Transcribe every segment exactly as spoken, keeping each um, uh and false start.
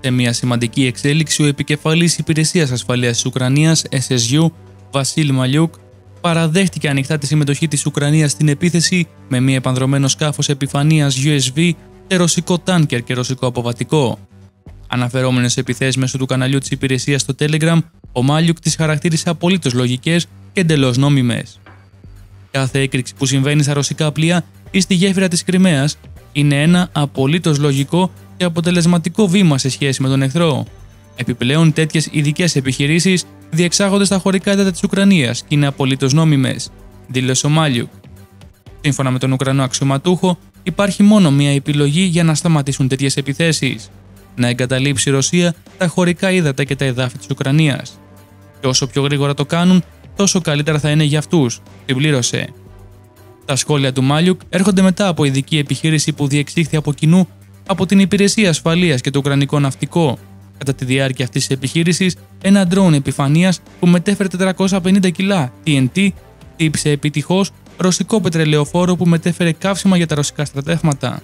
Σε μια σημαντική εξέλιξη, ο επικεφαλής υπηρεσίας ασφαλείας της Ουκρανίας, ες ες γιου, Βασίλ Μαλιούκ, παραδέχτηκε ανοιχτά τη συμμετοχή της Ουκρανίας στην επίθεση με μια επανδρωμένο σκάφος επιφανείας γιου ες βι σε ρωσικό τάνκερ και ρωσικό αποβατικό. Αναφερόμενος σε επιθέσεις μέσω του καναλιού της υπηρεσίας στο Telegram, ο Μάλιουκ τις χαρακτήρισε απολύτως λογικές και εντελώς νόμιμες. Κάθε έκρηξη που συμβαίνει στα ρωσικά πλοία ή στη γέφυρα της Κριμαίας είναι ένα απολύτως λογικό και αποτελεσματικό βήμα σε σχέση με τον εχθρό. Επιπλέον, τέτοιες ειδικές επιχειρήσεις διεξάγονται στα χωρικά ύδατα της Ουκρανίας και είναι απολύτως νόμιμες, δήλωσε ο Μάλιουκ. Σύμφωνα με τον Ουκρανό αξιωματούχο, υπάρχει μόνο μία επιλογή για να σταματήσουν τέτοιες επιθέσεις: να εγκαταλείψει η Ρωσία τα χωρικά ύδατα και τα εδάφη της Ουκρανίας. Και όσο πιο γρήγορα το κάνουν, τόσο καλύτερα θα είναι για αυτούς, συμπλήρωσε. Τα σχόλια του Μάλιουκ έρχονται μετά από ειδική επιχείρηση που διεξήχθη από κοινού από την Υπηρεσία Ασφαλείας και το Ουκρανικό Ναυτικό. Κατά τη διάρκεια αυτής της επιχείρησης, ένα ντρόουν επιφανείας που μετέφερε τετρακόσια πενήντα κιλά τι εν τι χτύπησε επιτυχώς ρωσικό πετρελαιοφόρο που μετέφερε καύσιμα για τα ρωσικά στρατεύματα.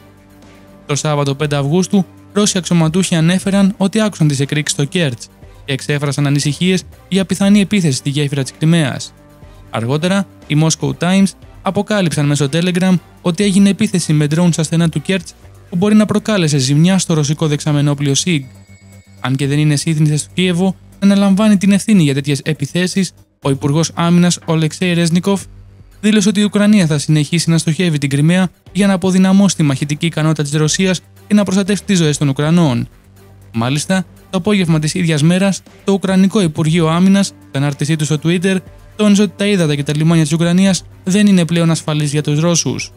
Το Σάββατο πέντε Αυγούστου, Ρώσοι αξιωματούχοι ανέφεραν ότι άκουσαν τις εκρήξεις στο Κέρτς και εξέφρασαν ανησυχίες για πιθανή επίθεση στη γέφυρα της Κριμαίας. Αργότερα, οι Moscow Times αποκάλυψαν μέσω Telegram ότι έγινε επίθεση με ντρόουν στα στενά του Κέρτς που μπορεί να προκάλεσε ζημιά στο ρωσικό δεξαμενόπλιο Σιγ. Αν και δεν είναι σύνηθες στο Κίεβο να αναλαμβάνει την ευθύνη για τέτοιες επιθέσεις, ο Υπουργός Άμυνας Ολεξέι Ρεζνικόφ δήλωσε ότι η Ουκρανία θα συνεχίσει να στοχεύει την Κριμαία για να αποδυναμώσει τη μαχητική ικανότητα της Ρωσίας και να προστατεύσει τις ζωές των Ουκρανών. Μάλιστα, το απόγευμα της ίδιας μέρας, το Ουκρανικό Υπουργείο Άμυνας, στην ανάρτησή του στο Twitter, τόνισε ότι τα ύδατα και τα λιμάνια της Ουκρανίας δεν είναι πλέον ασφαλείς για τους Ρώσους.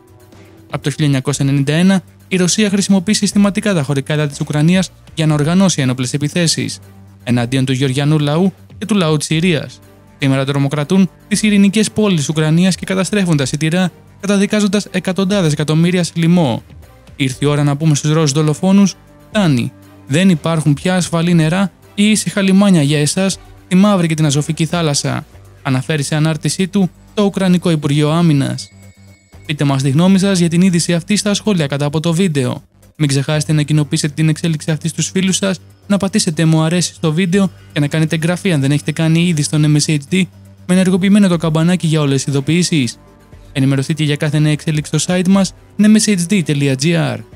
Από το χίλια εννιακόσια ενενήντα ένα, η Ρωσία χρησιμοποιεί συστηματικά τα χωρικά ύδατα της Ουκρανίας για να οργανώσει ένοπλες επιθέσεις εναντίον του γεωργιανού λαού και του λαού της Συρίας. Σήμερα τρομοκρατούν τις ειρηνικές πόλεις της Ουκρανίας και καταστρέφουν τα σιτηρά, καταδικάζοντας εκατοντάδες εκατομμύρια σε λοιμό. Ήρθε η ώρα να πούμε στους Ρώσους δολοφόνους: φτάνει. Δεν υπάρχουν πια ασφαλή νερά ή ήσυχα λιμάνια για εσάς τη Μαύρη και την Αζωφική θάλασσα, αναφέρει σε ανάρτησή του το Ουκρανικό Υπουργείο Άμυνας. Πείτε μας τη γνώμη σας για την είδηση αυτή στα σχόλια κατά από το βίντεο. Μην ξεχάσετε να κοινοποιήσετε την εξέλιξη αυτή στους φίλους σας, να πατήσετε μου αρέσει στο βίντεο και να κάνετε εγγραφή αν δεν έχετε κάνει ήδη στον εμ ες έιτς ντι με ενεργοποιημένο το καμπανάκι για όλες τις ειδοποιήσεις. Ενημερωθείτε για κάθε νέα εξέλιξη στο site μας εμ ες έιτς ντι τελεία τζι άρ.